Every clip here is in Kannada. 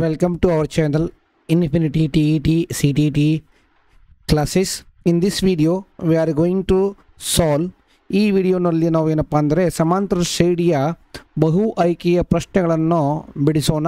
welcome to our channel Infinity TET CTT classes. In this video we are going to solve ಈ ವಿಡಿಯೋನಲ್ಲಿ ನಾವು ಏನಪ್ಪ ಅಂದರೆ ಸಮಾಂತರ ಶ್ರೇಣಿಯ ಬಹು ಆಯ್ಕೆಯ ಪ್ರಶ್ನೆಗಳನ್ನು ಬಿಡಿಸೋಣ.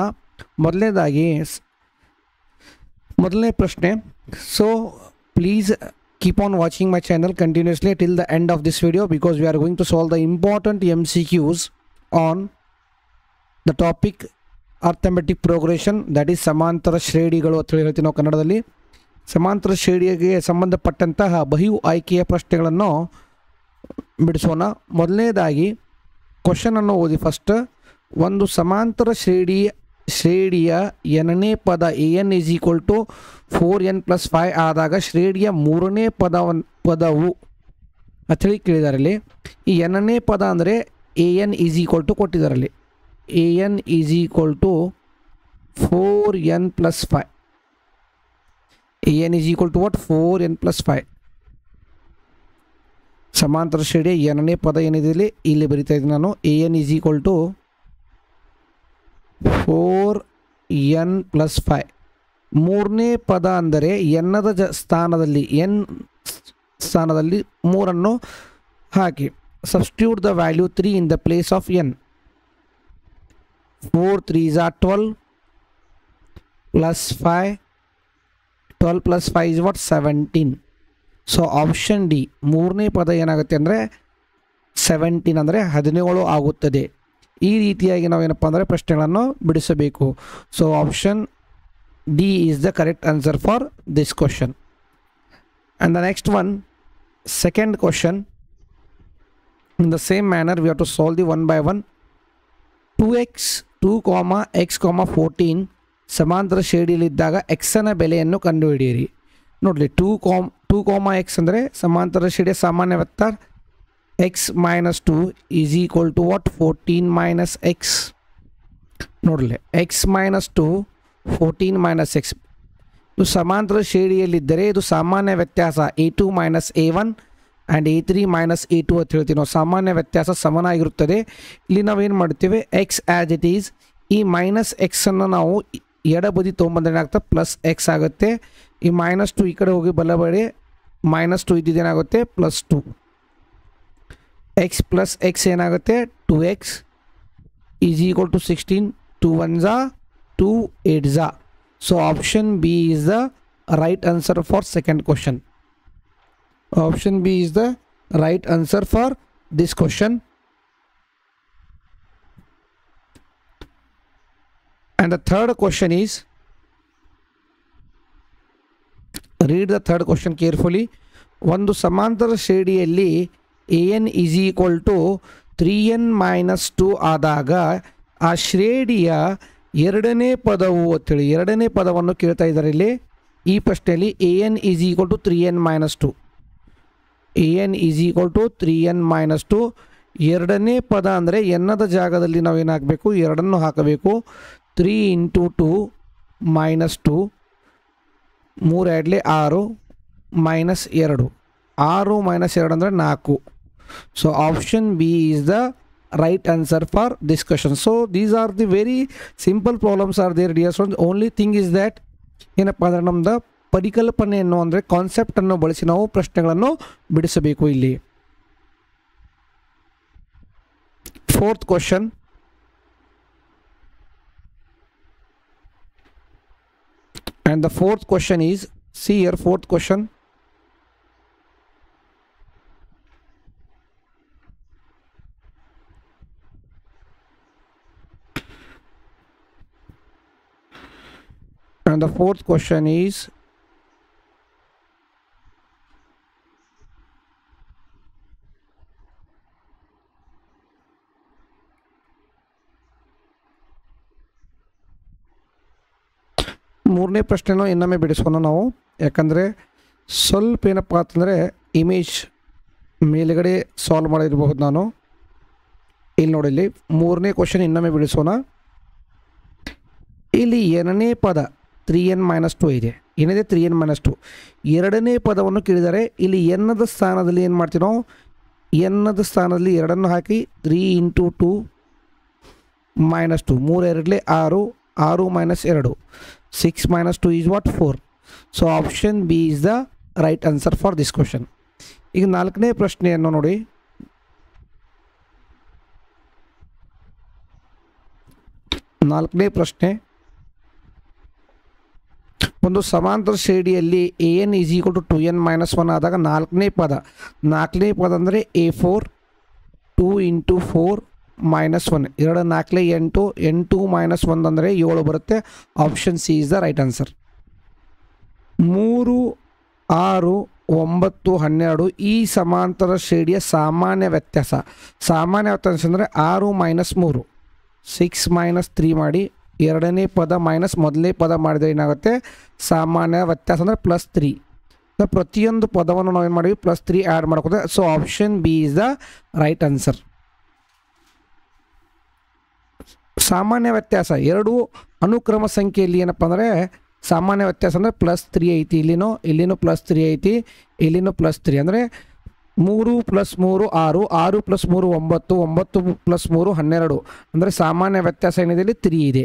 ಮೊದಲನೇ ಪ್ರಶ್ನೆ. So please keep on watching my channel continuously till the end of this video because we are going to solve the important MCQs on the topic arithmetic progression, that is ಸಮಾಂತರ ಶ್ರೇಣಿಗಳು ಅಂತ ಹೇಳ್ತೀವಿ ನಾವು ಕನ್ನಡದಲ್ಲಿ. ಸಮಾಂತರ ಶ್ರೇಣಿಗೆ ಸಂಬಂಧಪಟ್ಟಂತಹ ಬಹು ಆಯ್ಕೆಯ ಪ್ರಶ್ನೆಗಳನ್ನು ಬಿಡಿಸೋಣ. ಮೊದಲನೇದಾಗಿ ಕ್ವಶನ್ ಅನ್ನು ಓದಿ ಫಸ್ಟ್. ಒಂದು ಸಮಾಂತರ ಶ್ರೇಣಿಯ ಎನ್ನೇ ಪದ an is equal to 4n+5 ಆದಾಗ ಶ್ರೇಣಿಯ ಮೂರನೇ ಪದವು ಅಂತೇಳಿ ಕೇಳಿದಾರಲ್ಲಿ. ಈ ಎನ್ನೇ ಪದ ಅಂದರೆ an is equal to ಕೊಟ್ಟಿದ್ದಾರಲ್ಲಿ. an is equal to 4n+5. an is equal to what? 4n+5. ಸಮಾಂತರ ಶ್ರೇಣಿಯ ಎನ್ನೇ ಪದ ಏನಿದೆ ಇಲ್ಲಿ ಬರಿತಾ ಇದ್ದೀನಿ ನಾನು. an is equal to 4n+5. ಮೂರನೇ ಪದ ಅಂದರೆ ಎನ್ನದ ಸ್ಥಾನದಲ್ಲಿ ಮೂರನ್ನು ಹಾಕಿ substitute the value 3 in the place of n. 4 3s are 12 plus 5. 12 plus 5 is what? 17. So option D ಮೂರನೇ ಪದ ಏನಾಗುತ್ತೆ ಅಂದರೆ 17 ಅಂದರೆ 17 ಆಗುತ್ತದೆ. ಈ ರೀತಿಯಾಗಿ ನಾವು ಏನಪ್ಪ ಅಂದರೆ ಪ್ರಶ್ನೆಗಳನ್ನು ಬಿಡಿಸಬೇಕು. So option D is the correct answer for this question. And the next one, second question. In the same manner we have to solve the one by one. 2x 14 ಸಮಾಂತರ ಶ್ರೇಣಿಯಲ್ಲಿದ್ದಾಗ ಎಕ್ಸನ ಬೆಲೆಯನ್ನು ಕಂಡುಹಿಡಿಯಿರಿ. ನೋಡಲಿ, 2x ಅಂದರೆ ಸಮಾಂತರ ಶ್ರೇಣಿಯ ಸಾಮಾನ್ಯ vector x - 2 is equal to what? 14 - x. ನೋಡಲಿ, x - 2 14 - x. ಇದು ಸಮಾಂತರ ಶ್ರೇಣಿಯಲ್ಲಿದ್ದರೆ ಇದು ಸಾಮಾನ್ಯ ವ್ಯತ್ಯಾಸ a2 - a1 and a3 - a2 ಅಂತ ಹೇಳ್ತೀವಿ ನಾವು. ಸಾಮಾನ್ಯ ವ್ಯತ್ಯಾಸ ಸಮನಾಗಿರುತ್ತದೆ. ಇಲ್ಲಿ ನಾವೇನು ಮಾಡ್ತೀವಿ, ಎಕ್ಸ್ ಆ್ಯಸ್ ಇಟ್ ಈಸ್. ಈ -x ನಾವು ಎಡಬದಿ ತೊಗೊಂಬಂದ್ರೆ ಏನಾಗುತ್ತೆ? +x ಆಗುತ್ತೆ. ಈ -2 ಈ ಕಡೆ ಹೋಗಿ ಬಲಬಡಿ -2 ಇದ್ದಿದ್ದೇನಾಗುತ್ತೆ? +2. x plus x ಏನಾಗುತ್ತೆ? 2x is equal to 16. 2 1s are 2 8s are. So option B is the right answer for second question. Option B is the right answer for this question. And the third question is, read the third question carefully. ಒಂದು ಸಮಾಂತರ ಶ್ರೇಣಿಯಲ್ಲಿ an is equal to 3n - 2 ಆದಾಗ ಆ ಶ್ರೇಣಿಯ ಎರಡನೇ ಪದವು ಅಂತೇಳಿ ಎರಡನೇ ಪದವನ್ನು ಕೇಳ್ತಾ ಇದ್ದಾರೆ ಇಲ್ಲಿ ಈ ಪ್ರಶ್ನೆಯಲ್ಲಿ. an is equal to 3n - 2. an is equal to 3n - 2. ಎರಡನೇ ಪದ ಅಂದರೆ ಎನ್ನದ ಜಾಗದಲ್ಲಿ ನಾವು ಏನಾಗಬೇಕು? ಎರಡನ್ನು ಹಾಕಬೇಕು. 3 × 2 -2 3 2 6 -2 6 -2 ಅಂದರೆ 4. So option B is the right answer for this question. So these are the very simple problems are there dear students. Only thing is that ಏನಪ್ಪ ಅಂದರೆ ನಮ್ದು ಪರಿಕಲ್ಪನೆಯನ್ನು ಅಂದರೆ ಕಾನ್ಸೆಪ್ಟನ್ನು ಬಳಸಿ ನಾವು ಪ್ರಶ್ನೆಗಳನ್ನು ಬಿಡಿಸಬೇಕು ಇಲ್ಲಿ. Fourth question. And the fourth question is, see here, fourth question. And the fourth question is, ಮೂರನೇ ಪ್ರಶ್ನೆನೂ ಇನ್ನೊಮ್ಮೆ ಬಿಡಿಸೋಣ ನಾವು. ಯಾಕಂದರೆ ಸ್ವಲ್ಪ ಏನಪ್ಪ ಅಂತಂದರೆ ಇಮೇಜ್ ಮೇಲುಗಡೆ ಸಾಲ್ವ್ ಮಾಡಿರಬಹುದು ನಾನು. ಇಲ್ಲಿ ನೋಡಿ, ಇಲ್ಲಿ ಮೂರನೇ ಕ್ವಶನ್ ಇನ್ನೊಮ್ಮೆ ಬಿಡಿಸೋಣ. ಇಲ್ಲಿ ಎರಡನೇ ಪದ 3n - 2 ಇದೆ. ಏನಿದೆ? 3n - 2. ಎರಡನೇ ಪದವನ್ನು ಕೇಳಿದರೆ ಇಲ್ಲಿ ಎನ್ನದ ಸ್ಥಾನದಲ್ಲಿ ಏನು ಮಾಡ್ತೀವಿ ನಾವು? ಎನ್ನದ ಸ್ಥಾನದಲ್ಲಿ ಎರಡನ್ನು ಹಾಕಿ 3 × 2 -2 3 2 6 6 minus 2 6 minus 2 is what 4. So option B is the right answer for this question. ಈಗ 4ನೇ ಪ್ರಶ್ನೆಯನ್ನು ನೋಡಿ. ನಾಲ್ಕನೇ ಪ್ರಶ್ನೆ, ಒಂದು ಸಮಾಂತರ ಶ್ರೇಣಿಯಲ್ಲಿ a n is equal to 2n minus 1 ಆದಾಗ ನಾಲ್ಕನೇ ಪದ ಅಂದರೆ A4 2 ಇಂಟು 4 ಮೈನಸ್ 1 2 4 8 8 ಮೈನಸ್ 1 ಅಂದರೆ 7 ಬರುತ್ತೆ. Option C is the right answer. 3 6 9 12 ಈ ಸಮಾಂತರ ಶ್ರೇಣಿಯ ಸಾಮಾನ್ಯ ವ್ಯತ್ಯಾಸ ಅಂದರೆ 6 ಮೈನಸ್ 3 6 ಮೈನಸ್ 3 ಮಾಡಿ ಎರಡನೇ ಪದ ಮೈನಸ್ ಮೊದಲನೇ ಪದ ಮಾಡಿದರೆ ಏನಾಗುತ್ತೆ, ಸಾಮಾನ್ಯ ವ್ಯತ್ಯಾಸ ಅಂದರೆ +3. ಪ್ರತಿಯೊಂದು ಪದವನ್ನು ನಾವು ಏನು ಮಾಡಿವಿ +3 ಆ್ಯಡ್ ಮಾಡ್ಕೋದೆ. So option B is the right answer. ಸಾಮಾನ್ಯ ವ್ಯತ್ಯಾಸ ಎರಡು ಅನುಕ್ರಮ ಸಂಖ್ಯೆಯಲ್ಲಿ ಏನಪ್ಪ ಅಂದರೆ ಸಾಮಾನ್ಯ ವ್ಯತ್ಯಾಸ ಅಂದರೆ +3 ಐತಿ, ಇಲ್ಲಿನೂ +3 ಐತಿ, ಇಲ್ಲಿನೂ +3 ಅಂದರೆ 3 + 3 6 6 + 3 9 9 + 3 12 ಅಂದರೆ ಸಾಮಾನ್ಯ ವ್ಯತ್ಯಾಸ ಏನಿದೆ ಇಲ್ಲಿ 3 ಇದೆ.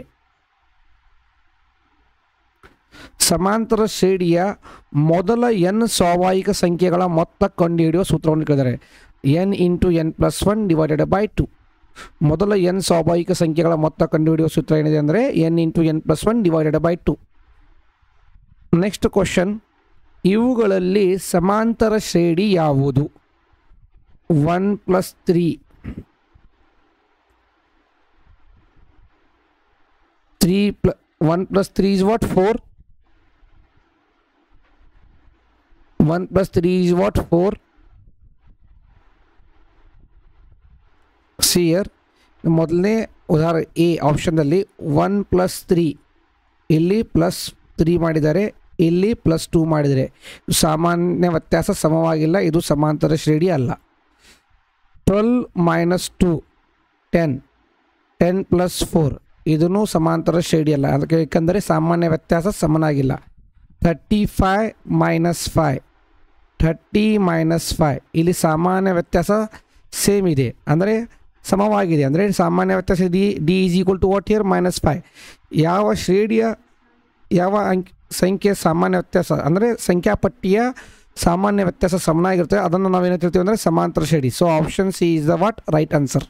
ಸಮಾಂತರ ಶ್ರೇಣಿಯ ಮೊದಲ n ಸ್ವಾಭಾವಿಕ ಸಂಖ್ಯೆಗಳ ಮೊತ್ತ ಕಂಡುಹಿಡಿಯುವ ಸೂತ್ರವನ್ನು ಕೇಳಿದ್ದಾರೆ. n × n+1 / 2. ಮೊದಲ n ಸ್ವಾಭಾವಿಕ ಸಂಖ್ಯೆಗಳ ಮೊತ್ತ ಕಂಡುಹಿಡಿಯುವ ಸೂತ್ರ ಏನಿದೆ ಅಂದರೆ n × n+1 / 2. ನೆಕ್ಸ್ಟ್ ಕ್ವಶನ್, ಇವುಗಳಲ್ಲಿ ಸಮಾಂತರ ಶ್ರೇಣಿ ಯಾವುದು? 1 + 3 1 + 3 is what 4. 1 + 3 is what 4. See here, ಮೊದಲನೇ ಉದಾಹರಣೆ ಎ ಆಪ್ಷನ್ನಲ್ಲಿ 1 + 3 ಇಲ್ಲಿ +3 ಮಾಡಿದ್ದಾರೆ, ಇಲ್ಲಿ +2 ಮಾಡಿದರೆ ಸಾಮಾನ್ಯ ವ್ಯತ್ಯಾಸ ಸಮವಾಗಿಲ್ಲ, ಇದು ಸಮಾಂತರ ಶ್ರೇಣಿ ಅಲ್ಲ. 12 - 2 10 10 + 4 ಇದೂ ಸಮಾಂತರ ಶ್ರೇಣಿ ಅಲ್ಲ, ಅದಕ್ಕೆ ಏಕೆಂದರೆ ಸಾಮಾನ್ಯ ವ್ಯತ್ಯಾಸ ಸಮನಾಗಿಲ್ಲ. 35 - 5 30 - 5 ಇಲ್ಲಿ ಸಾಮಾನ್ಯ ವ್ಯತ್ಯಾಸ ಸೇಮ್ ಇದೆ, ಅಂದರೆ ಸಮವಾಗಿದೆ, ಅಂದರೆ ಸಾಮಾನ್ಯ ವ್ಯತ್ಯಾಸ d is equal to what here -5. ಯಾವ ಶ್ರೇಣಿಯ ಯಾವ ಸಂಖ್ಯೆ ಸಾಮಾನ್ಯ ವ್ಯತ್ಯಾಸ ಅಂದರೆ ಸಂಖ್ಯಾಪಟ್ಟಿಯ ಸಾಮಾನ್ಯ ವ್ಯತ್ಯಾಸ ಸಮನಾಗಿರುತ್ತೆ ಅದನ್ನು ನಾವೇನು ಹೇಳ್ತೀವಿ ಅಂದರೆ ಸಮಾಂತರ ಶ್ರೇಣಿ. So option C is the what right answer.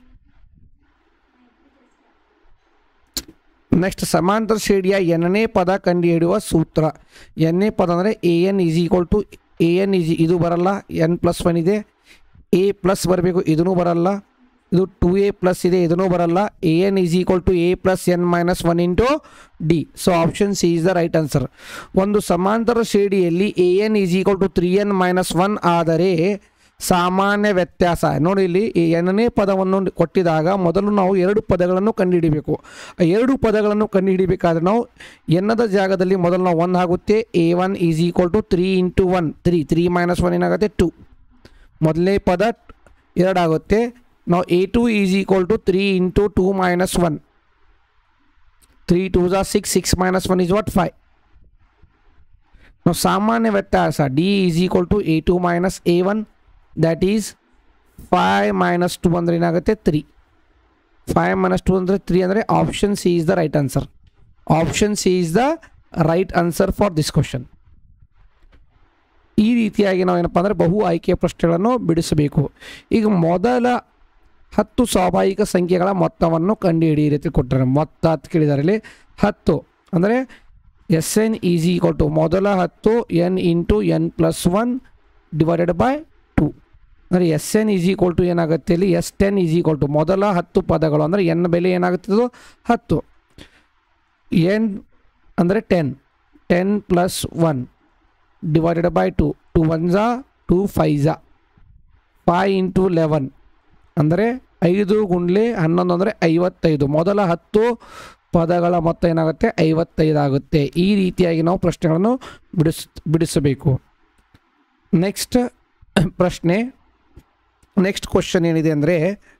Next, ಸಮಾಂತರ ಶ್ರೇಣಿಯ n-ನೇ ಪದ ಕಂಡುಹಿಡಿಯುವ ಸೂತ್ರ. n-ನೇ ಪದ ಅಂದರೆ an ಈಸ್ ಈಕ್ವಲ್ ಟು ಇದು ಬರಲ್ಲ, n+1 ಇದೆ, a ಪ್ಲಸ್ ಬರಬೇಕು, ಇದೂ ಬರಲ್ಲ, ಇದು 2a+ ಇದೆ, ಇದೂ ಬರಲ್ಲ. an is equal to a + n - 1 into d. So option C is the right answer. ಒಂದು ಸಮಾಂತರ ಶ್ರೇಣಿಯಲ್ಲಿ an is equal to 3n - 1 ಆದರೆ ಸಾಮಾನ್ಯ ವ್ಯತ್ಯಾಸ ನೋಡಿ, ಇಲ್ಲಿ n-ನೇ ಪದವನ್ನು ಕೊಟ್ಟಿದಾಗ ಮೊದಲು ನಾವು 2 ಪದಗಳನ್ನು ಕಂಡುಹಿಡಿಬೇಕು. 2 ಪದಗಳನ್ನು ಕಂಡುಹಿಡಿಬೇಕಾದ್ರೆ ನಾವು ಎನ್ನದ ಜಾಗದಲ್ಲಿ ಮೊದಲು ನಾವು 1 ಆಗುತ್ತೆ. a1 ಈಸ್ ಈಕ್ವಲ್ ಟು 3 × 1 3 3 - 1 ಏನಾಗುತ್ತೆ 2. ಮೊದಲನೇ ಪದ 2 ಆಗುತ್ತೆ. ನಾವು a2 is equal to 3 × 2 - 1 3 × 2 = 6 6 - 1 is what 5. ನಾವು ಸಾಮಾನ್ಯ ವ್ಯತ್ಯಾಸ d is equal to a2 - a1 that is 5 - 2 ಅಂದರೆ ಏನಾಗುತ್ತೆ 3. 5 - 2 ಅಂದರೆ 3 ಅಂದರೆ option C is the right answer. Option C is the right answer for this question. ಈ ರೀತಿಯಾಗಿ ನಾವು ಏನಪ್ಪ ಅಂದರೆ ಬಹು ಆಯ್ಕೆಯ ಪ್ರಶ್ನೆಗಳನ್ನು ಬಿಡಿಸಬೇಕು. ಈಗ ಮೊದಲ 10 ಸ್ವಾಭಾವಿಕ ಸಂಖ್ಯೆಗಳ ಮೊತ್ತವನ್ನು ಕಂಡುಹಿಡಿಯ ರೀತಿ ಕೊಟ್ಟರೆ ಮೊತ್ತ 10 ಕೇಳಿದ್ದಾರೆ. ಇಲ್ಲಿ 10 ಅಂದರೆ SN ಈಸ್ ಈಕ್ವಲ್ ಟು ಮೊದಲ 10 n × n+1 / 2 ಅಂದರೆ SN ಈಸ್ ಈಕ್ವಲ್ ಟು ಏನಾಗುತ್ತೆ ಇಲ್ಲಿ S10 ಈಸ್ ಈಕ್ವಲ್ ಟು ಮೊದಲ 10 ಪದಗಳು ಅಂದರೆ n ಬೆಲೆ ಏನಾಗುತ್ತದೋ 10 n ಅಂದರೆ 10 10 + 1 / 2 2 1s 2 5s 5 × 11 ಅಂದರೆ 5 × 11 ಅಂದರೆ 55. ಮೊದಲ 10 ಪದಗಳ ಮೊತ್ತ ಏನಾಗುತ್ತೆ 55 ಆಗುತ್ತೆ. ಈ ರೀತಿಯಾಗಿ ನಾವು ಪ್ರಶ್ನೆಗಳನ್ನು ಬಿಡಿಸಬೇಕು. ನೆಕ್ಸ್ಟ್ ಪ್ರಶ್ನೆ, ನೆಕ್ಸ್ಟ್ ಕ್ವಶನ್ ಏನಿದೆ ಅಂದರೆ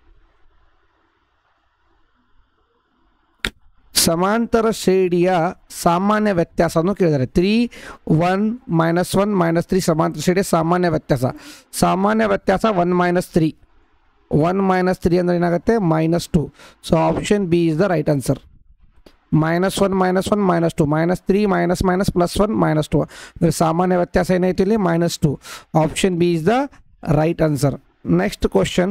ಸಮಾಂತರ ಶ್ರೇಣಿಯ ಸಾಮಾನ್ಯ ವ್ಯತ್ಯಾಸವನ್ನು ಕೇಳಿದ್ದಾರೆ. 3 1 -1 -3 ಸಮಾಂತರ ಶ್ರೇಣಿಯ ಸಾಮಾನ್ಯ ವ್ಯತ್ಯಾಸ. ಸಾಮಾನ್ಯ ವ್ಯತ್ಯಾಸ 1 - 3 1 - 3 ಅಂದರೆ ಏನಾಗುತ್ತೆ -2. So option B is the right answer. -1 -1 -2 -3 -, +1 -2 ಅಂದರೆ ಸಾಮಾನ್ಯ ವ್ಯತ್ಯಾಸ ಏನಾಯ್ತು ಇಲ್ಲಿ -2. Option B is the right answer. Next question,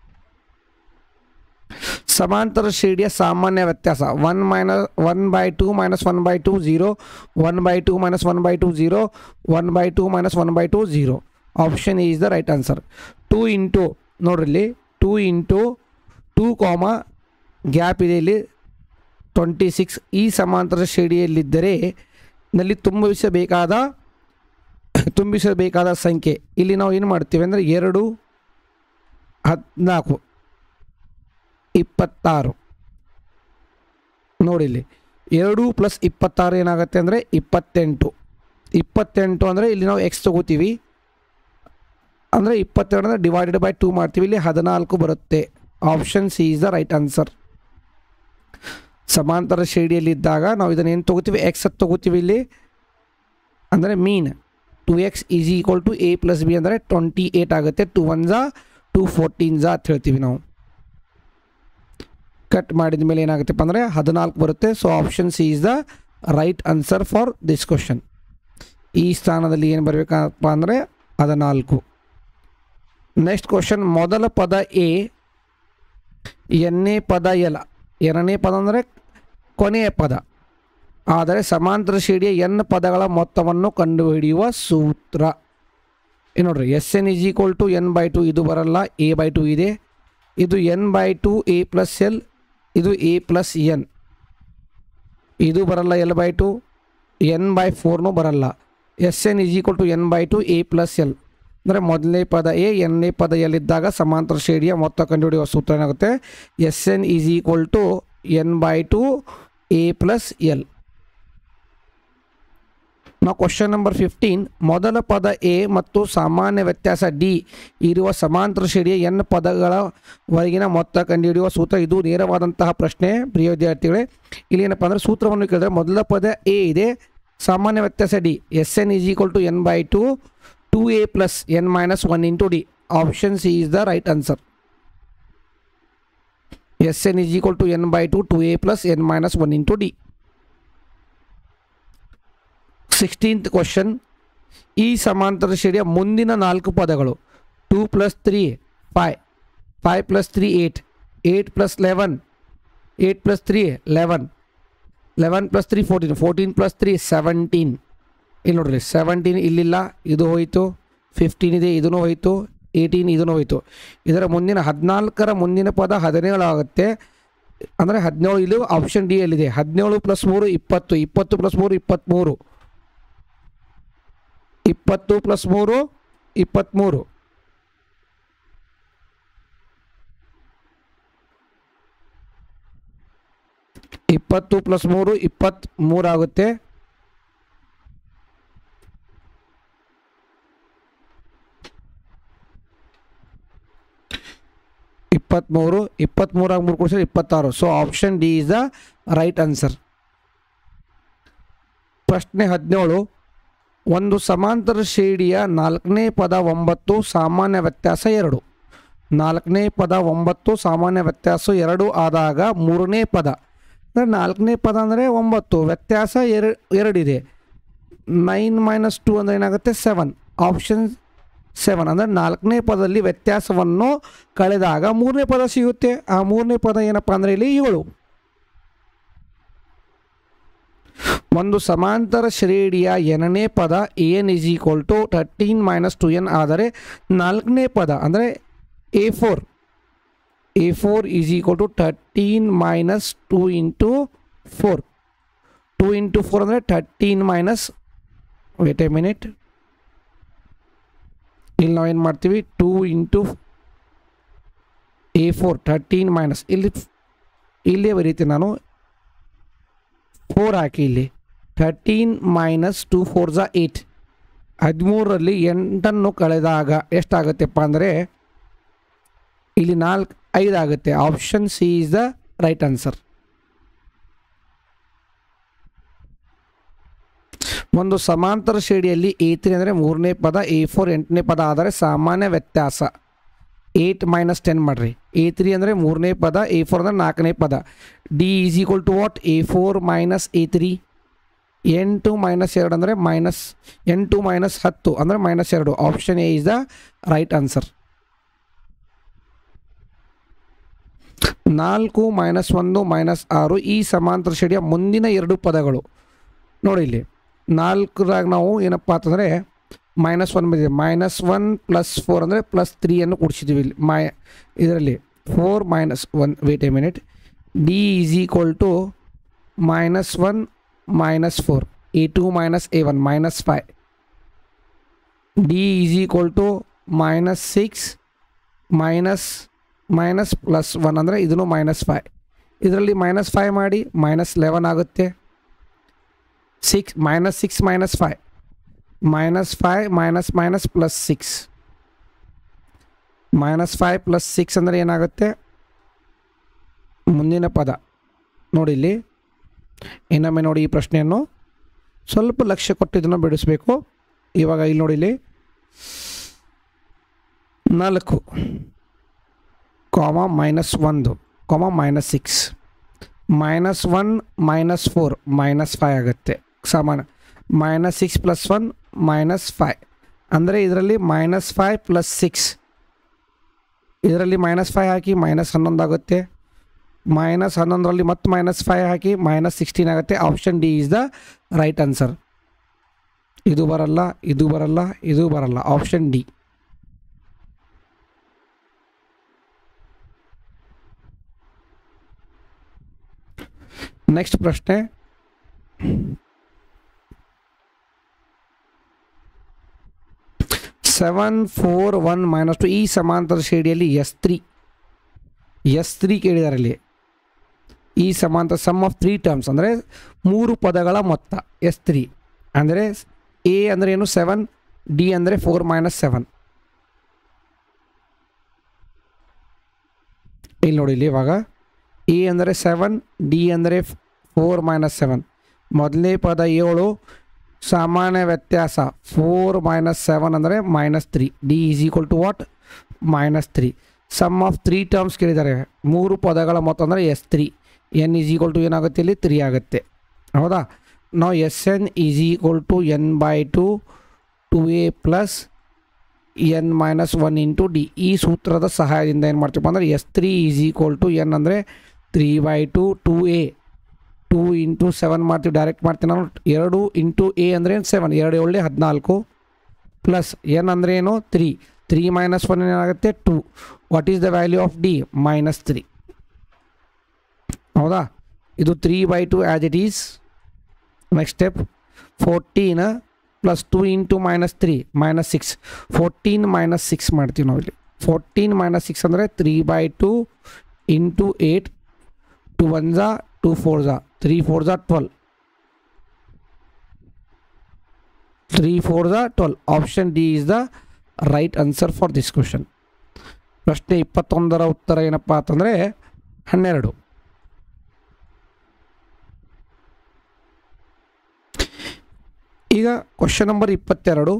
ಸಮಾಂತರ ಶ್ರೇಣಿಯ ಸಾಮಾನ್ಯ ವ್ಯತ್ಯಾಸ 1/2 -1/2 0, 1/2 -1/2 0, 1/2 -1/2 0. Option is the right answer. 2 into ನೋಡ್ರಿ ಇಲ್ಲಿ 2 ಇಂಟು 2 ಗ್ಯಾಪ್ ಇದೆ ಇಲ್ಲಿ 26 ಈ ಸಮಾಂತರ ಶ್ರೇಣಿಯಲ್ಲಿದ್ದರೆ ನಲ್ಲಿ ತುಂಬಿಸಬೇಕಾದ ಸಂಖ್ಯೆ ಇಲ್ಲಿ ನಾವು ಏನು ಮಾಡ್ತೀವಿ ಅಂದರೆ 2 14 26 ನೋಡಿ ಇಲ್ಲಿ 2 + 26 ಏನಾಗುತ್ತೆ ಅಂದರೆ 28 ಅಂದರೆ ಇಲ್ಲಿ ನಾವು ಎಕ್ಸ್ ತಗೋತೀವಿ ಅಂದರೆ 22 ಅಂದರೆ ಡಿವೈಡೆಡ್ ಬೈ 2 ಮಾಡ್ತೀವಿ, ಇಲ್ಲಿ 14 ಬರುತ್ತೆ. Option C is the right answer. ಸಮಾಂತರ ಶ್ರೇಣಿಯಲ್ಲಿದ್ದಾಗ ನಾವು ಇದನ್ನು ಏನು ತೊಗೋತೀವಿ, ಎಕ್ಸ್ ಅಂತ ತೊಗೋತೀವಿ ಇಲ್ಲಿ, ಅಂದರೆ ಮೀನ್ 2x = a + b ಅಂದರೆ 28 ಆಗುತ್ತೆ. 2 1 2 14 ಅಂತ ಹೇಳ್ತೀವಿ ನಾವು. ಕಟ್ ಮಾಡಿದ ಮೇಲೆ ಏನಾಗುತ್ತಪ್ಪ ಅಂದರೆ 14 ಬರುತ್ತೆ. So option C is the right answer for this question. ಈ ಸ್ಥಾನದಲ್ಲಿ ಏನು ಬರಬೇಕಪ್ಪ ಅಂದರೆ 14. ನೆಕ್ಸ್ಟ್ ಕ್ವಶನ್, ಮೊದಲ ಪದ ಎ, ಎರಡನೇ ಪದ ಎಲ್. ಎರಡನೇ ಪದ ಅಂದರೆ ಕೊನೆಯ ಪದ, ಆದರೆ ಸಮಾಂತರ ಶ್ರೇಣಿಯ n ಪದಗಳ ಮೊತ್ತವನ್ನು ಕಂಡುಹಿಡಿಯುವ ಸೂತ್ರ. ಏನು ನೋಡ್ರಿ, Sn = n/2 ಇದು ಬರಲ್ಲ, a/2 ಇದೆ. ಇದು n/2 a + l, ಇದು a + n, ಇದು ಬರಲ್ಲ l/2, n/4 ಬರಲ್ಲ. Sn = n/2 a + l ಅಂದರೆ ಮೊದಲನೇ ಪದ ಎ, ಎರಡನೇ ಪದ ಎಲ್ ಇದ್ದಾಗ ಸಮಾಂತರ ಶ್ರೇಣಿಯ ಮೊತ್ತ ಕಂಡುಹಿಡಿಯುವ ಸೂತ್ರ ಏನಾಗುತ್ತೆ, Sn = n/2 a + l. ನಾವು ಕ್ವಶನ್ ನಂಬರ್ 15, ಮೊದಲ ಪದ ಎ ಮತ್ತು ಸಾಮಾನ್ಯ ವ್ಯತ್ಯಾಸ ಡಿ ಇರುವ ಸಮಾಂತರ ಶ್ರೇಣಿಯ n ಪದಗಳವರೆಗಿನ ಮೊತ್ತ ಕಂಡುಹಿಡಿಯುವ ಸೂತ್ರ. ಇದು ನೇರವಾದಂತಹ ಪ್ರಶ್ನೆ ಪ್ರಿಯ ವಿದ್ಯಾರ್ಥಿಗಳೇ. ಇಲ್ಲಿ ಏನಪ್ಪ ಅಂದರೆ ಸೂತ್ರವನ್ನು ಕೇಳಿದ್ರೆ ಮೊದಲ ಪದ ಎ ಇದೆ, ಸಾಮಾನ್ಯ ವ್ಯತ್ಯಾಸ d, Sn = n/2 2a + n - 1 × d. Option C is the right answer. Sn = n/2 2a + n - 1 × d. 16th question, ಈ ಸಮಾಂತರ ಶ್ರೇಣಿಯ ಮುಂದಿನ 4 ಪದಗಳು 2 + 3 5, 5 + 3 8, 8 + 11, 8 + 3 11, 11 + 3 14, 14 + 3 17. ಇಲ್ಲಿ ನೋಡ್ರಿ 17 ಇಲ್ಲಿಲ್ಲ, ಇದು ಹೋಯಿತು. 15 ಇದೆ, ಇದೂ ಹೋಯಿತು. 18 ಇದೂ ಹೋಯಿತು. ಇದರ ಮುಂದಿನ 14ರ ಮುಂದಿನ ಪದ 17 ಆಗುತ್ತೆ. ಅಂದರೆ 17 ಇಲ್ಲಿ ಆಪ್ಷನ್ ಡಿ ಯಲ್ಲಿದೆ. 17 + 3 20, 20 + 3 23, 20 + 3 23, 20 + 3 23 ಆಗುತ್ತೆ. ಇಪ್ಪತ್ತ್ಮೂರು 23 3 ಕೊಡಿಸಿದ್ರೆ 26. So option D is the right answer. ಪ್ರಶ್ನೆ 17, ಒಂದು ಸಮಾಂತರ ಶ್ರೇಣಿಯ 4ನೇ ಪದ 9, ಸಾಮಾನ್ಯ ವ್ಯತ್ಯಾಸ 2. 4ನೇ ಪದ 9, ಸಾಮಾನ್ಯ ವ್ಯತ್ಯಾಸ 2 ಆದಾಗ 3ನೇ ಪದ ಅಂದರೆ 4ನೇ ಪದ ಅಂದರೆ 9, ವ್ಯತ್ಯಾಸ 2 ಇದೆ. 9 - 2 ಅಂದರೆ ಏನಾಗುತ್ತೆ 7. ಆಪ್ಷನ್ 7 ಅಂದರೆ 4ನೇ ಪದದಲ್ಲಿ ವ್ಯತ್ಯಾಸವನ್ನು ಕಳೆದಾಗ 3ನೇ ಪದ ಸಿಗುತ್ತೆ. ಆ 3ನೇ ಪದ ಏನಪ್ಪ ಅಂದರೆ ಇಲ್ಲಿ 7. ಒಂದು ಸಮಾಂತರ ಶ್ರೇಣಿಯ nನೇ ಪದ an = 13 - 2n ಆದರೆ 4ನೇ ಪದ ಅಂದರೆ a4 = 13 - 2 × 4. 2 × 4 ಅಂದರೆ 13 - ವೇಟ್ ಎ ಮಿನಿಟ್, ಇಲ್ಲಿ ನಾವು ಏನು ಮಾಡ್ತೀವಿ 2 × a4 13 ಇಲ್ಲೇ ಬರೀತೀನಿ ನಾನು 4 ಹಾಕಿ ಇಲ್ಲಿ 13 - 2 4 8. 13ರಲ್ಲಿ 8 ಕಳೆದಾಗ ಎಷ್ಟಾಗುತ್ತೆಪ್ಪ ಅಂದರೆ ಇಲ್ಲಿ 5 ಆಗುತ್ತೆ. Option C is the right answer. ಒಂದು ಸಮಾಂತರ ಶ್ರೇಣಿಯಲ್ಲಿ a3 ಅಂದರೆ 3ನೇ ಪದ, a4 8ನೇ ಪದ ಆದರೆ ಸಾಮಾನ್ಯ ವ್ಯತ್ಯಾಸ 8 ಮೈನಸ್ 10 ಮಾಡಿರಿ. A3 ಅಂದರೆ ಮೂರನೇ ಪದ, A4 ಅಂದರೆ ನಾಲ್ಕನೇ ಪದ. D is equal to what? A4 minus A3. N2 minus 2 ಅಂದರೆ N2 ಮೈನಸ್ 10 ಅಂದರೆ -2. Option A is the right answer. 4 minus 1 minus 6 ಈ ಸಮಾಂತರ ಶ್ರೇಣಿಯ ಮುಂದಿನ ಎರಡು ಪದಗಳು. ನೋಡಿ ಇಲ್ಲಿ 4ರಾಗ ನಾವು ಏನಪ್ಪ ಅಂತಂದರೆ -1 ಬಂದಿದೆ. -1 + 4 ಅಂದರೆ +3 ಅನ್ನು ಕೂಡಿಸಿದ್ದೀವಿ ಇಲ್ಲಿ ಇದರಲ್ಲಿ. 4 minus 1 wait a minute. D is equal to -1 minus 4. A2 minus A1 -5. D is equal to -6 minus +1 ಅಂದರೆ ಇದನ್ನು -5. ಇದರಲ್ಲಿ -5 ಮಾಡಿ -11 ಆಗುತ್ತೆ. 6 -6 -5 -5 ಮೈನಸ್ +6 -5 + 6 ಅಂದರೆ ಏನಾಗುತ್ತೆ? ಮುಂದಿನ ಪದ ನೋಡಿ ಇಲ್ಲಿ ಇನ್ನೊಮ್ಮೆ ನೋಡಿ ಈ ಪ್ರಶ್ನೆಯನ್ನು ಸ್ವಲ್ಪ ಲಕ್ಷ್ಯ ಕೊಟ್ಟು ಇದನ್ನು ಬಿಡಿಸಬೇಕು. ಇವಾಗ ಇಲ್ಲಿ ನೋಡಿ ಇಲ್ಲಿ 4 ಕಾಮ -1 ಕಾಮ -6 -1 -4 -5 ಆಗುತ್ತೆ ಸಮಾನ. -6 + 1 -5 ಅಂದರೆ ಇದರಲ್ಲಿ -5 + 6 ಇದರಲ್ಲಿ -5 ಹಾಕಿ -11 ಆಗುತ್ತೆ. -11ರಲ್ಲಿ ಮತ್ತೆ -5 ಹಾಕಿ -16 ಆಗುತ್ತೆ. Option D is the right answer. ಇದು ಬರಲ್ಲ, ಇದು ಬರಲ್ಲ, ಇದು ಬರಲ್ಲ. Option D. ನೆಕ್ಸ್ಟ್ ಪ್ರಶ್ನೆ. -7 4 1 -2 ಈ ಸಮಾಂತರ ಶ್ರೇಣಿಯಲ್ಲಿ S3 ಕೇಳಿದ್ದಾರೆ ಇಲ್ಲಿ. ಈ ಸಮಾಂತರ ಸಮ್ ಆಫ್ 3 ಟರ್ಮ್ಸ್ ಅಂದರೆ 3 ಪದಗಳ ಮೊತ್ತ S3 ಅಂದರೆ A ಅಂದರೆ ಏನು 7, D ಅಂದರೆ 4 - 7. ಇಲ್ಲಿ ನೋಡಿ ಇಲ್ಲಿ ಇವಾಗ A ಅಂದರೆ 7, D ಅಂದರೆ 4 - 7. ಮೊದಲನೇ ಪದ 7, ಸಾಮಾನ್ಯ ವ್ಯತ್ಯಾಸ 4 - 7 ಅಂದರೆ -3. D is equal to what? -3. Sum of 3 terms ಕೇಳಿದ್ದಾರೆ. 3 ಪದಗಳ ಮೊತ್ತ ಅಂದರೆ S3. N is equal to ಏನಾಗುತ್ತೆ ಇಲ್ಲಿ? 3 ಆಗುತ್ತೆ. ಹೌದಾ? ನಾವು Sn is equal to n/2 2a + n - 1 × D ಈ ಸೂತ್ರದ ಸಹಾಯದಿಂದ ಏನು ಮಾಡ್ತೀವಿ ಅಂದರೆ S3 is equal to n ಅಂದರೆ 3/2 2a 2 × 7 ಮಾಡ್ತೀವಿ. ಡೈರೆಕ್ಟ್ ಮಾಡ್ತೀನಿ ನಾನು. 2 × a ಅಂದರೆ 7 2 7 14 ಪ್ಲಸ್ n ಅಂದರೆ ಏನು 3 3 - 1 ಏನಾಗುತ್ತೆ 2. What is the value of D? -3. ಹೌದಾ? ಇದು 3/2 as it is. Next step 14 + 2 × -3 -6 14 - 6 ಮಾಡ್ತೀವಿ ನಾವು ಇಲ್ಲಿ. 14 - 6 ಅಂದರೆ 3/2 × 8 2 1s 2 4s 3 4s 12 3 4s 12. Option D is the right answer for this question. ಪ್ರಶ್ನೆ 21ರ ಉತ್ತರ ಏನಪ್ಪ ಅಂತಂದರೆ 12. ಈಗ ಕ್ವಶನ್ ನಂಬರ್ 22.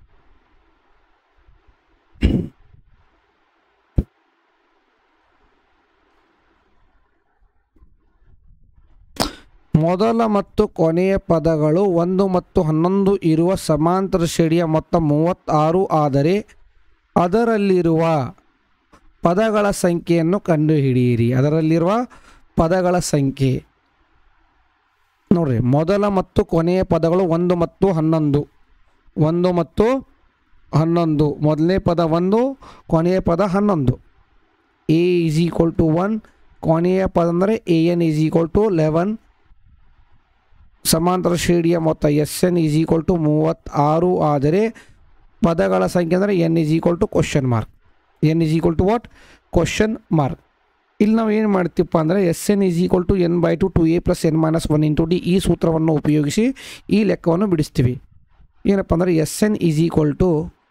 ಮೊದಲ ಮತ್ತು ಕೊನೆಯ ಪದಗಳು 1 ಮತ್ತು 11 ಇರುವ ಸಮಾಂತರ ಶ್ರೇಣಿಯ ಮೊತ್ತ 36 ಆದರೆ ಅದರಲ್ಲಿರುವ ಪದಗಳ ಸಂಖ್ಯೆಯನ್ನು ಕಂಡುಹಿಡಿಯಿರಿ. ಅದರಲ್ಲಿರುವ ಪದಗಳ ಸಂಖ್ಯೆ ನೋಡ್ರಿ. ಮೊದಲ ಮತ್ತು ಕೊನೆಯ ಪದಗಳು 1 ಮತ್ತು 11 1 ಮತ್ತು 11. ಮೊದಲನೇ ಪದ 1, ಕೊನೆಯ ಪದ 11. A ಈಸ್ ಈಕ್ವಲ್ ಟು 1, ಕೊನೆಯ ಪದ ಅಂದರೆ AN ಈಸ್ ಈಕ್ವಲ್ ಟು 11. ಸಮಾಂತರ ಶ್ರೇಣಿಯ ಮೊತ್ತ SN ಈಸ್ ಈಕ್ವಲ್ ಟು 36 ಆದರೆ ಪದಗಳ ಸಂಖ್ಯೆ ಅಂದರೆ N is equal to question mark. N is equal to what? Question mark. ಇಲ್ಲಿ ನಾವು ಏನು ಮಾಡ್ತೀವಪ್ಪ ಅಂದರೆ Sn is equal to n/2 2a + n - 1 × D ಈ ಸೂತ್ರವನ್ನು ಉಪಯೋಗಿಸಿ ಈ ಲೆಕ್ಕವನ್ನು ಬಿಡಿಸ್ತೀವಿ. ಏನಪ್ಪ ಅಂದರೆ Sn is equal to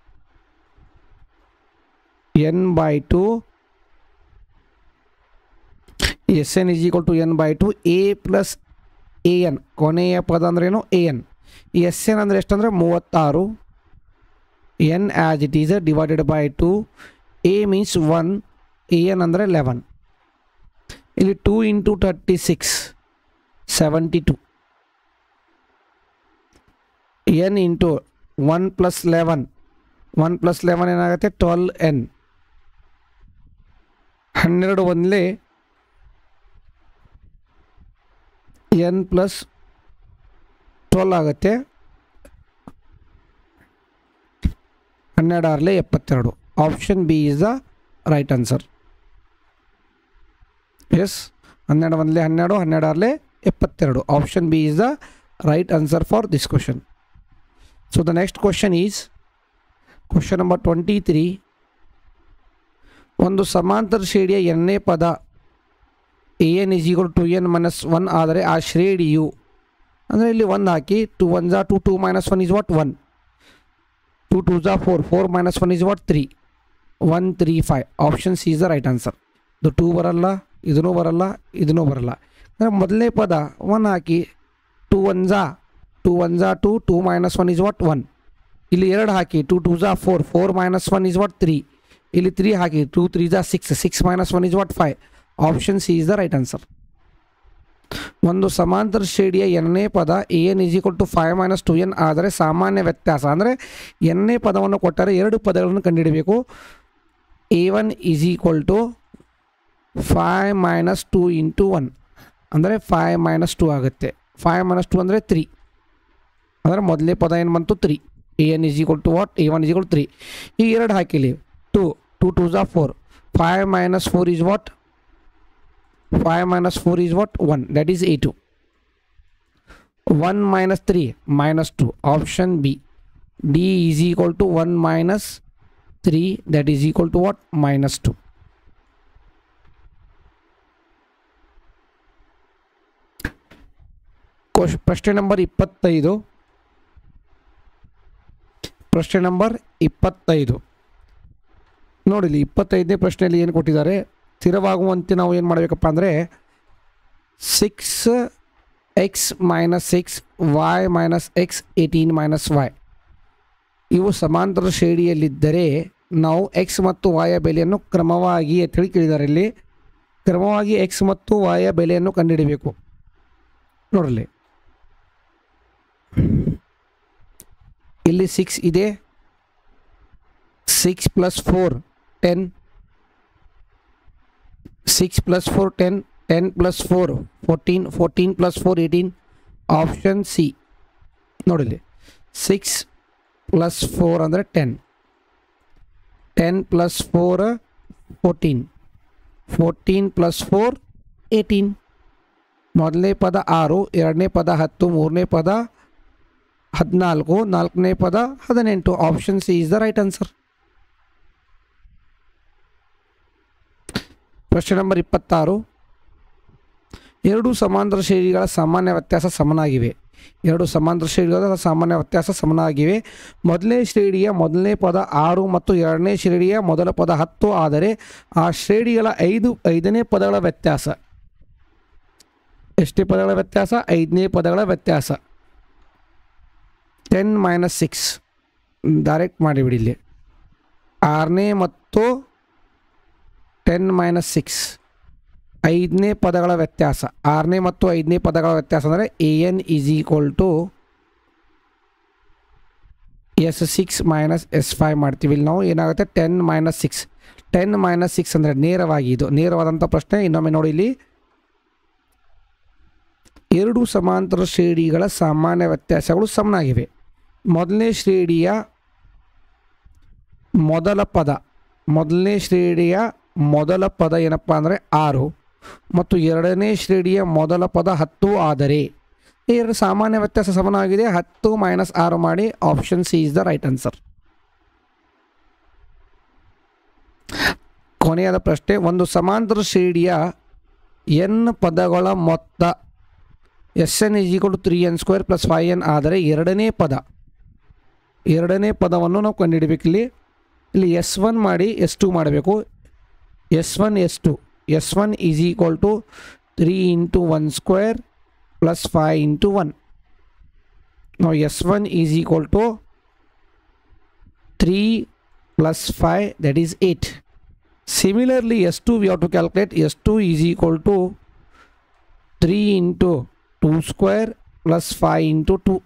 n/2 Sn is equal to n/2 a + an. ಕೊನೆಯ ಪದ ಅಂದ್ರೇನು AN. ಈ Sn ಅಂದರೆ ಎಷ್ಟಂದರೆ 36. n as it is divided by 2. A means 1, a n ಅಂದರೆ 11. ಇಲ್ಲಿ 2 ಇಂಟು 36 72. ಎನ್ ಇಂಟು 1 ಪ್ಲಸ್ 11 1 ಪ್ಲಸ್ 11 ಏನಾಗುತ್ತೆ 12n. 12 ಒಂದಲೇ ಎನ್ ಪ್ಲಸ್ 12 ಆಗುತ್ತೆ. 12 ಆರ್ಲೆ 72. Option B is the right answer. Yes, 12 ಒಂದಲೇ 12, 12 ಆರ್ಲೆ 72. Option B is the right answer for this question. So the next question is question number 23. ಒಂದು ಸಮಾಂತರ ಶ್ರೇಣಿಯ ಎನ್ನೇ ಪದ a n is equal to n minus 1 ಆದರೆ ಆ ಶ್ರೇಣಿಯು, ಅಂದರೆ ಇಲ್ಲಿ 1 ಹಾಕಿ 2 1 ಝಾ 2, 2 minus 1 is what 1, 2 2 ಝಾ 4, 4 minus 1 is what 3, 1 3 5. Option C is the right answer. ಇದು 2 ಬರಲ್ಲ, ಇದೂ ಬರಲ್ಲ, ಇದೂ ಬರಲ್ಲ. ಅಂದರೆ ಮೊದಲನೇ ಪದ 1 ಹಾಕಿ 2 1 ಝಾ 2 1 ಝಾ 2, 2 minus 1 is what 1. ಇಲ್ಲಿ 2 ಹಾಕಿ 2 2 ಝಾ 4, 4 minus 1 is what 3. ಇಲ್ಲಿ 3 ಹಾಕಿ 2 3 ಝಾ 6, 6 minus 1 is what 5. Option C is the right answer. ಒಂದು ಸಮಾಂತರ ಶ್ರೇಣಿಯ ಎನ್ನೇ ಪದ a n is equal to 5 minus 2n ಆದರೆ ಸಾಮಾನ್ಯ ವ್ಯತ್ಯಾಸ, ಅಂದರೆ ಎನ್ನೇ ಪದವನ್ನು ಕೊಟ್ಟರೆ 2 ಪದಗಳನ್ನು ಕಂಡುಹಿಡಬೇಕು. a1 is equal to 5 minus 2 into 1 ಅಂದರೆ 5 minus 2 ಆಗುತ್ತೆ. 5 minus 2 ಅಂದರೆ 3, ಅಂದರೆ ಮೊದಲನೇ ಪದ ಏನು ಬಂತು 3. A n is equal to what a1 is equal to 3. ಈ 2 ಹಾಕಿಲಿ 2 2 2 ಝಾ 4, 5 minus 4 is what 5 minus 4 is what 1, that is a2. 1 minus 3 minus 2. Option B, D is equal to 1 minus 3, that is equal to what minus 2. ಪ್ರಶ್ನೆ ನಂಬರ್ 25. ಪ್ರಶ್ನೆ ನಂಬರ್ 25 ನೋಡಿಲಿ. 25ನೇ ಪ್ರಶ್ನೆಯಲ್ಲಿ ಏನು ಕೊಟ್ಟಿದ್ದಾರೆ, ಸ್ಥಿರವಾಗುವಂತೆ ನಾವು ಏನು ಮಾಡಬೇಕಪ್ಪ ಅಂದರೆ 6x minus 6 y minus x 18 minus y ಇವು ಸಮಾಂತರ ಶ್ರೇಣಿಯಲ್ಲಿದ್ದರೆ ನಾವು x ಮತ್ತು y ಯ ಬೆಲೆಯನ್ನು ಕ್ರಮವಾಗಿ ಅಂತೇಳಿ ಕೇಳಿದ್ದಾರೆ. ಇಲ್ಲಿ ಕ್ರಮವಾಗಿ x ಮತ್ತು y ಯ ಬೆಲೆಯನ್ನು ಕಂಡುಹಿಡಬೇಕು. ನೋಡಲಿ, ಇಲ್ಲಿ 6 ಇದೆ, 6 plus 4 10, 6 plus 4 10, 10 plus 4 14, 14 plus 4 18. Option C. ನೋಡಿಲಿ, 6 plus 4 ಅಂದರೆ 10, 10 plus 4 14, 14 plus 4 18. ಮೊದಲನೇ ಪದ 6, ಎರಡನೇ ಪದ 10, ಮೂರನೇ ಪದ 14, ನಾಲ್ಕನೇ ಪದ 18. Option C is the right answer. ಪ್ರಶ್ನೆ ನಂಬರ್ 26. ಎರಡು ಸಮಾಂತರ ಶ್ರೇಣಿಗಳ ಸಾಮಾನ್ಯ ವ್ಯತ್ಯಾಸ ಸಮನಾಗಿವೆ. ಎರಡು ಸಮಾಂತರ ಶ್ರೇಣಿಗಳ ಸಾಮಾನ್ಯ ವ್ಯತ್ಯಾಸ ಸಮನಾಗಿವೆ. ಮೊದಲನೇ ಶ್ರೇಣಿಯ ಮೊದಲನೇ ಪದ 6 ಮತ್ತು ಎರಡನೇ ಶ್ರೇಣಿಯ ಮೊದಲ ಪದ 10 ಆದರೆ ಆ ಶ್ರೇಣಿಗಳ ಐದನೇ ಪದಗಳ ವ್ಯತ್ಯಾಸ ಎಷ್ಟೇ ಪದಗಳ ವ್ಯತ್ಯಾಸ? 5ನೇ ಪದಗಳ ವ್ಯತ್ಯಾಸ. 10 minus 6 ಡೈರೆಕ್ಟ್ ಮಾಡಿಬಿಡಿ. ಇಲ್ಲಿ 6ನೇ ಮತ್ತು 10 minus 6 5ನೇ ಪದಗಳ ವ್ಯತ್ಯಾಸ. 6ನೇ ಮತ್ತು 5ನೇ ಪದಗಳ ವ್ಯತ್ಯಾಸ ಅಂದರೆ an is equal to s6 minus s5 ಮಾಡ್ತೀವಿ. ಇಲ್ಲಿ ನಾವು ಏನಾಗುತ್ತೆ 10 minus 6. 10 minus 6 ಅಂದರೆ ನೇರವಾಗಿ ಇದು ನೇರವಾದಂಥ ಪ್ರಶ್ನೆ. ಇನ್ನೊಮ್ಮೆ ನೋಡಿ, ಇಲ್ಲಿ ಎರಡು ಸಮಾಂತರ ಶ್ರೇಣಿಗಳ ಸಾಮಾನ್ಯ ವ್ಯತ್ಯಾಸಗಳು ಸಮನಾಗಿವೆ. ಮೊದಲನೇ ಶ್ರೇಣಿಯ ಮೊದಲ ಪದ ಏನಪ್ಪ ಅಂದರೆ 6 ಮತ್ತು ಎರಡನೇ ಶ್ರೇಣಿಯ ಮೊದಲ ಪದ 10 ಆದರೆ ಎರಡು ಸಾಮಾನ್ಯ ವ್ಯತ್ಯಾಸ ಸಮನಾಗಿದೆ. 10 minus 6 ಮಾಡಿ. Option C is the right answer. ಕೊನೆಯಾದ ಪ್ರಶ್ನೆ, ಒಂದು ಸಮಾಂತರ ಶ್ರೇಣಿಯ n ಪದಗಳ ಮೊತ್ತ Sn is equal to 3n² plus 5n ಆದರೆ ಎರಡನೇ ಪದವನ್ನು ನಾವು ಕಂಡುಹಿಡಬೇಕು. ಇಲ್ಲಿ S1 ಮಾಡಿ S2 ಮಾಡಬೇಕು. S1 S2. S1 is equal to 3 into 1² plus 5 into 1. Now S1 is equal to 3 plus 5, that is 8. Similarly, S2 we have to calculate. S2 is equal to 3 into 2 square plus 5 into 2.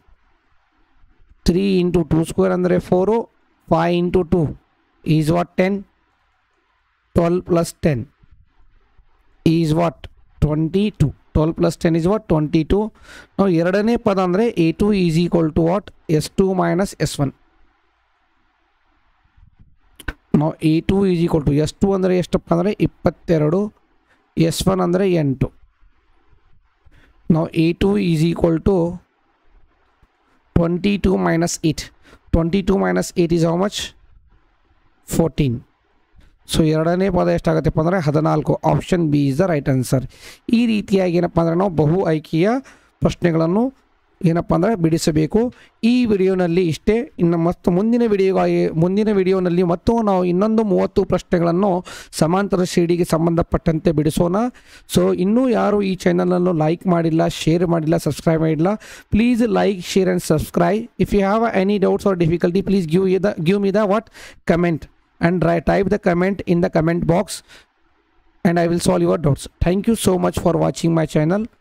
3 into 2 square ಅಂದರೆ 4, 5 into 2 is what? 10. 12 plus 10 is what? 22. 12 plus 10 is what? 22. Now ಎರಡನೇ ಪದ ಅಂದರೆ A2 is equal to what? S2 minus S1. ನಾವು A2 is equal to S2 ಅಂದರೆ ಎಷ್ಟಪ್ಪ ಅಂದರೆ 22, S1 ಅಂದರೆ 8. ನಾವು A2 is equal to 22 minus 8. 22 minus 8 is how much? 14. So ಎರಡನೇ ಪದ ಎಷ್ಟಾಗುತ್ತಪ್ಪ ಅಂದರೆ 14. Option B is the right answer. ಈ ರೀತಿಯಾಗಿ ಏನಪ್ಪ ಅಂದರೆ ನಾವು ಬಹು ಆಯ್ಕೆಯ ಪ್ರಶ್ನೆಗಳನ್ನು ಏನಪ್ಪ ಅಂದರೆ ಬಿಡಿಸಬೇಕು. ಈ ವಿಡಿಯೋನಲ್ಲಿ ಇಷ್ಟೇ. ಇನ್ನು ಮತ್ತು ಮುಂದಿನ ವಿಡಿಯೋನಲ್ಲಿ ಮತ್ತು ನಾವು ಇನ್ನೊಂದು 30 ಪ್ರಶ್ನೆಗಳನ್ನು ಸಮಾಂತರ ಶ್ರೇಣಿಗೆ ಸಂಬಂಧಪಟ್ಟಂತೆ ಬಿಡಿಸೋಣ. ಸೊ ಇನ್ನೂ ಯಾರು ಈ ಚಾನಲನ್ನು ಲೈಕ್ ಮಾಡಿಲ್ಲ, ಶೇರ್ ಮಾಡಿಲ್ಲ, ಸಬ್ಸ್ಕ್ರೈಬ್ ಮಾಡಿಲ್ಲ, please like, share and subscribe. If you have any doubts or difficulty, please give me the what? Comment, and type the comment in the comment box, and I will solve your doubts. Thank you so much for watching my channel.